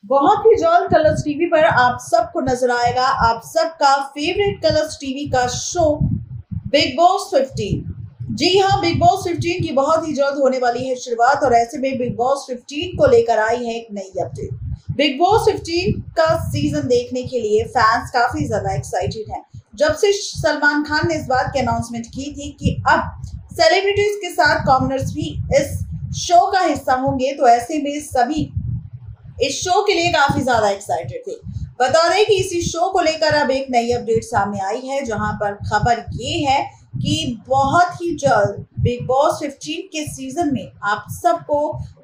बहुत ही जल्द Colors TV पर आप सबको नजर आएगा आप सबका फेवरेट कलर्स टीवी का शो बिग बॉस 15। जी हाँ, बिग बॉस 15 की बहुत ही जल्द होने वाली है शुरुआत और ऐसे में बिग बॉस 15 को लेकर आई है एक नई अपडेट। बिग बॉस 15 का सीजन देखने के लिए फैंस काफी ज्यादा एक्साइटेड हैं। जब से सलमान खान ने इस बात की अनाउंसमेंट की थी कि अब सेलिब्रिटीज के साथ कॉमनर्स भी इस शो का हिस्सा होंगे, तो ऐसे में सभी इस शो के लिए काफी ज्यादा एक्साइटेड थे। बता दें कि इसी शो को लेकर अब एक नई अपडेट सामने आई है, जहां पर खबर ये है कि बहुत ही जल्द बिग बॉस 15 के सीजन में आप सबको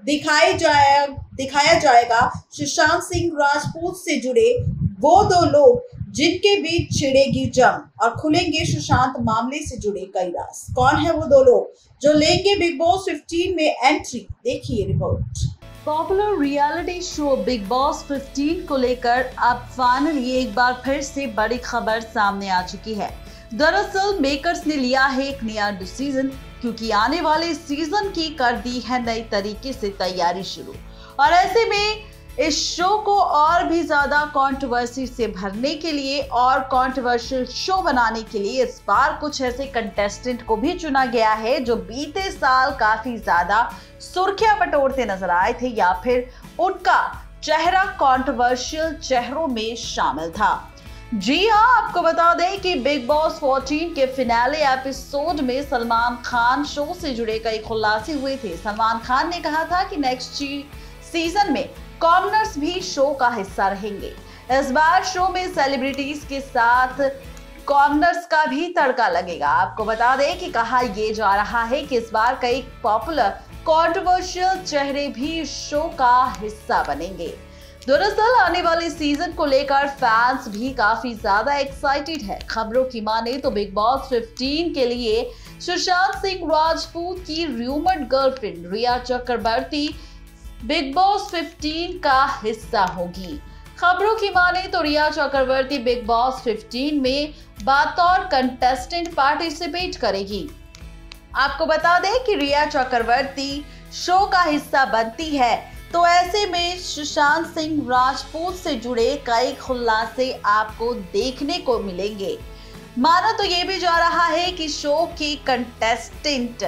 दिखाया जाएगा सुशांत सिंह राजपूत से जुड़े वो दो लोग जिनके बीच छिड़ेगी जंग और खुलेंगे सुशांत मामले से जुड़े कई राज। कौन है वो दो लोग जो लेंगे बिग बॉस 15 में एंट्री? देखिए report. Popular reality show Bigg Boss 15 को लेकर अब फाइनली एक बार फिर से बड़ी खबर सामने आ चुकी है। दरअसल मेकर्स ने लिया है एक नया डिसीजन, क्योंकि आने वाले सीजन की कर दी है नई तरीके से तैयारी शुरू। और ऐसे में इस शो को और भी ज्यादा कंट्रोवर्सी से भरने के लिए और कंट्रोवर्शियल शो बनाने के लिए इस बार कुछ ऐसे कंटेस्टेंट को भी चुना गया है जो बीते साल काफी ज्यादा सुर्खियां बटोरते नजर आए थे, या फिर उनका चेहरा कंट्रोवर्शियल चेहरों में शामिल था। जी हाँ, आपको बता दें कि बिग बॉस 14 के फिनाले एपिसोड में सलमान खान शो से जुड़े कई खुलासे हुए थे। सलमान खान ने कहा था कि नेक्स्ट सीजन में कॉमनर्स भी शो का हिस्सा रहेंगे। इस बार शो में सेलिब्रिटीज के साथ कॉमनर्स का भी तड़का लगेगा। आपको बता दें कि कहा यह जा रहा है कि इस बार कई पॉपुलर कंट्रोवर्शियल चेहरे भी शो का हिस्सा बनेंगे। दरअसल आने वाले सीजन को लेकर फैंस भी काफी ज्यादा एक्साइटेड है। खबरों की माने तो बिग बॉस 15 के लिए सुशांत सिंह राजपूत की rumoured girlfriend Rhea Chakraborty Bigg Boss 15 का हिस्सा होगी। खबरों की माने तो रिया चक्रवर्ती बिग बॉस 15 में बतौर कंटेस्टेंट पार्टिसिपेट करेगी। आपको बता दें कि रिया चक्रवर्ती शो का हिस्सा बनती है, तो ऐसे में सुशांत सिंह राजपूत से जुड़े कई खुलासे आपको देखने को मिलेंगे। माना तो ये भी जा रहा है कि शो की कंटेस्टेंट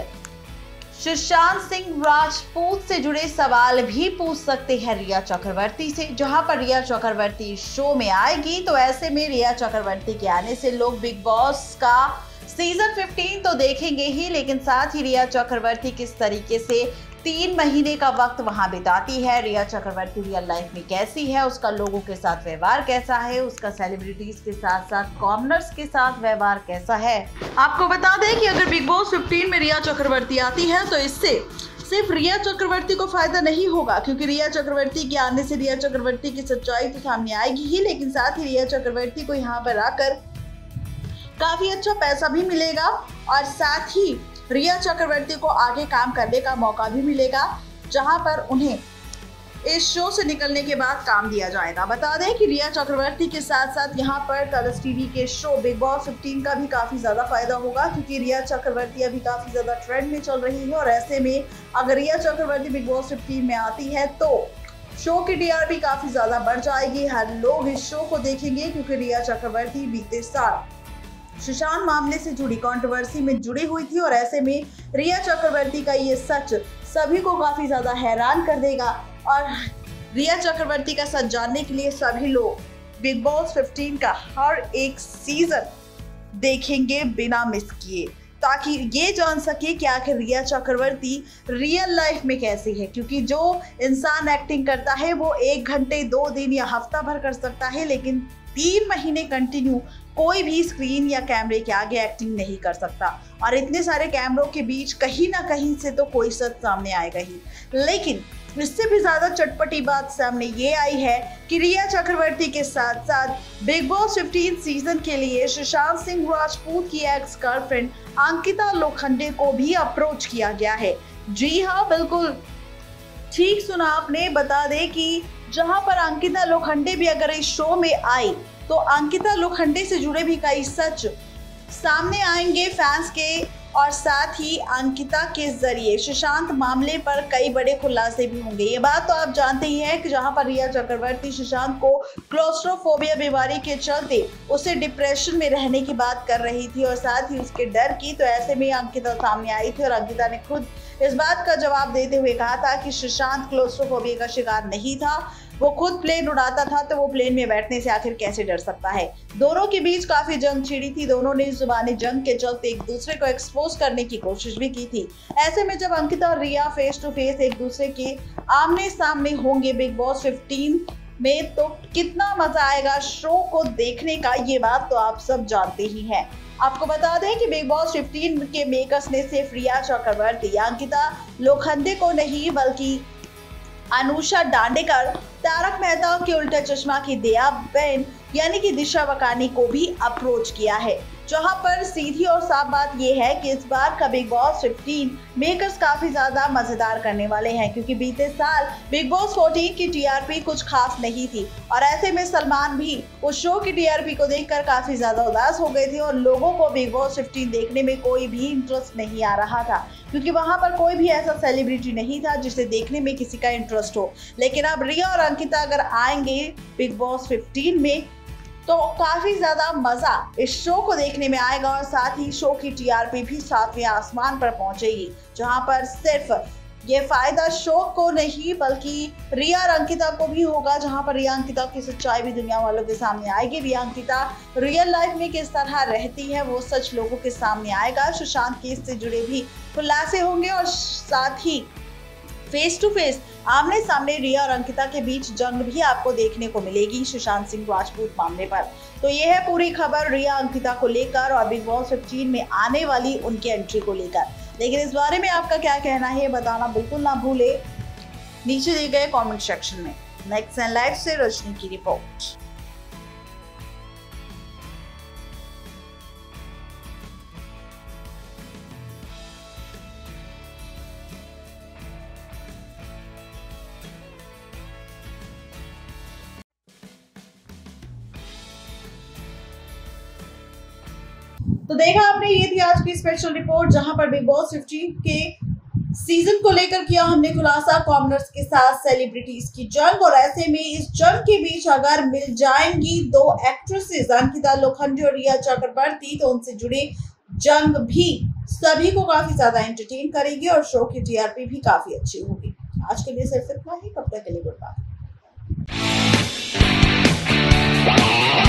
सुशांत सिंह राजपूत से जुड़े सवाल भी पूछ सकते हैं रिया चक्रवर्ती से। जहां पर रिया चक्रवर्ती शो में आएगी, तो ऐसे में रिया चक्रवर्ती के आने से लोग बिग बॉस का सीजन 15 तो देखेंगे ही, लेकिन साथ ही रिया चक्रवर्ती किस तरीके से 3 महीने का वक्त वहां बिताती है, रिया चक्रवर्ती रियल लाइफ में कैसी है, उसका लोगों के साथ व्यवहार कैसा है, उसका सेलिब्रिटीज के साथ साथ कॉमनर्स के साथ व्यवहार कैसा है। आपको बता दें कि अगर बिग बॉस 15 में रिया चक्रवर्ती आती है, तो इससे सिर्फ रिया चक्रवर्ती को फायदा नहीं होगा, क्योंकि रिया चक्रवर्ती के आने से रिया चक्रवर्ती की सच्चाई तो सामने आएगी ही, लेकिन साथ ही रिया चक्रवर्ती को यहाँ पर आकर काफी अच्छा पैसा भी मिलेगा और साथ ही रिया चक्रवर्ती को आगे काम करने का मौका भी मिलेगा, जहां पर उन्हें इस शो से निकलने के बाद काम दिया जाएगा। बता दें कि रिया चक्रवर्ती के साथ साथ यहां पर कलर्स टीवी के शो बिग बॉस 15 का भी काफी ज्यादा फायदा होगा, क्योंकि रिया चक्रवर्ती अभी काफी ज्यादा ट्रेंड में चल रही है। और ऐसे में अगर रिया चक्रवर्ती बिग बॉस 15 में आती है, तो शो की टीआरपी काफी ज्यादा बढ़ जाएगी। हर लोग इस शो को देखेंगे, क्योंकि रिया चक्रवर्ती बीते साल सुशांत मामले से जुड़ी कंट्रोवर्सी में जुड़ी हुई थी, और ऐसे में रिया चक्रवर्ती का ये सच सभी को काफी ज्यादा हैरान कर देगा। और रिया चक्रवर्ती का सच जानने के लिए सभी लोग बिग बॉस 15 का हर एक सीजन देखेंगे बिना मिस किए, ताकि ये जान सके कि आखिर रिया चक्रवर्ती रियल लाइफ में कैसी है। क्योंकि जो इंसान एक्टिंग करता है वो 1 घंटे 2 दिन या हफ्ता भर कर सकता है, लेकिन 3 महीने कंटिन्यू कोई भी स्क्रीन या कैमरे के आगे एक्टिंग नहीं कर सकता। और इतने सारे कैमरों के बीच कहीं ना कहीं से तो कोई सच सामने आएगा ही। लेकिन इससे भी ज्यादा चटपटी बात सामने ये आई है कि रिया चक्रवर्ती के साथ साथ बिग बॉस 15 सीजन के लिए सुशांत सिंह राजपूत की एक्स गर्लफ्रेंड अंकिता लोखंडे को भी अप्रोच किया गया है। जी हाँ, बिल्कुल ठीक सुना आपने। बता दें कि जहां पर अंकिता लोखंडे भी अगर इस शो में आई, तो अंकिता लोखंडे से जुड़े भी कई सच सामने आएंगे। फैंस के और साथ ही अंकिता के जरिए सुशांत मामले पर कई बड़े खुलासे भी होंगे। ये बात तो आप जानते ही हैं कि जहां पर रिया चक्रवर्ती सुशांत को क्लोस्ट्रोफोबिया बीमारी के चलते उसे डिप्रेशन में रहने की बात कर रही थी और साथ ही उसके डर की, तो ऐसे में अंकिता सामने आई थी और अंकिता ने खुद इस बात का जवाब देते हुए कहा था कि सुशांत क्लोस्ट्रोफोबिया का शिकार नहीं था, वो खुद प्लेन उड़ाता था, तो वो प्लेन में बैठने से आखिर कैसे डर सकता है। दोनों के बीच काफी जंग छिड़ी थी, दोनों ने जुबानी जंग के चलते एक दूसरे को एक्सपोज करने की कोशिश भी की थी। ऐसे में जब अंकिता और रिया फेस टू फेस एक दूसरे के आमने सामने होंगे बिग बॉस 15 में, तो कितना मजा आएगा शो को देखने का, ये बात तो आप सब जानते ही हैं। आपको बता दें कि बिग बॉस 15 के मेकर्स ने सिर्फ रिया चक्रवर्ती, अंकिता लोखंडे को नहीं बल्कि अनुषा दांडेकर, तारक मेहता के उल्टा चश्मा की दया बेन यानी कि दिशा वकानी को भी अप्रोच किया है। जहां पर सीधी और साफ बात यह है कि इस बार का बिग बॉस 15 मेकर्स काफी ज्यादा मजेदार करने वाले हैं, क्योंकि बीते साल बिग बॉस 14 की टीआरपी कुछ खास नहीं थी और ऐसे में सलमान भी उस शो की टीआरपी को देखकर काफी ज्यादा उदास हो गए थे और लोगों को बिग बॉस 15 देखने में कोई भी इंटरेस्ट नहीं आ रहा था, क्योंकि वहां पर कोई भी ऐसा सेलिब्रिटी नहीं था जिसे देखने में किसी का इंटरेस्ट हो। लेकिन अब रिया और अंकिता अगर आएंगे बिग बॉस 15 में, तो काफी ज्यादा मजा इस शो को देखने में आएगा और साथ ही शो की टीआरपी भी 7वें आसमान पर पहुंचेगी, जहां पर सिर्फ ये फायदा शो को नहीं बल्कि रिया और अंकिता को भी होगा, जहां पर रिया अंकिता की सच्चाई भी दुनिया वालों के सामने आएगी। रिया अंकिता रियल लाइफ में किस तरह रहती है वो सच लोगों के सामने आएगा। सुशांत केस से जुड़े भी खुलासे होंगे और साथ ही फेस टू फेस आमने सामने रिया और अंकिता के बीच जंग भी आपको देखने को मिलेगी सुशांत सिंह राजपूत मामले पर। तो ये है पूरी खबर रिया अंकिता को लेकर और बिग बॉस 15 में आने वाली उनकी एंट्री को लेकर। लेकिन इस बारे में आपका क्या कहना है बताना बिल्कुल ना भूले नीचे दिए गए कमेंट सेक्शन में। नेक्स्ट एंड लाइव से रजनी की रिपोर्ट। तो देखा आपने, ये थी आज की स्पेशल रिपोर्ट, जहां पर बिग बॉस 15 के सीजन को लेकर किया हमने खुलासा। कॉमनर्स के साथ सेलिब्रिटीज की जंग, और ऐसे में इस जंग के बीच अगर मिल जाएंगी दो एक्ट्रेसेस अंकिता लोखंडे और रिया चक्रवर्ती, तो उनसे जुड़ी जंग भी सभी को काफी ज्यादा एंटरटेन करेगी और शो की टीआरपी भी काफी अच्छी होगी। आज के लिए सिर्फ इतना ही, तब तक के लिए गुड बाय।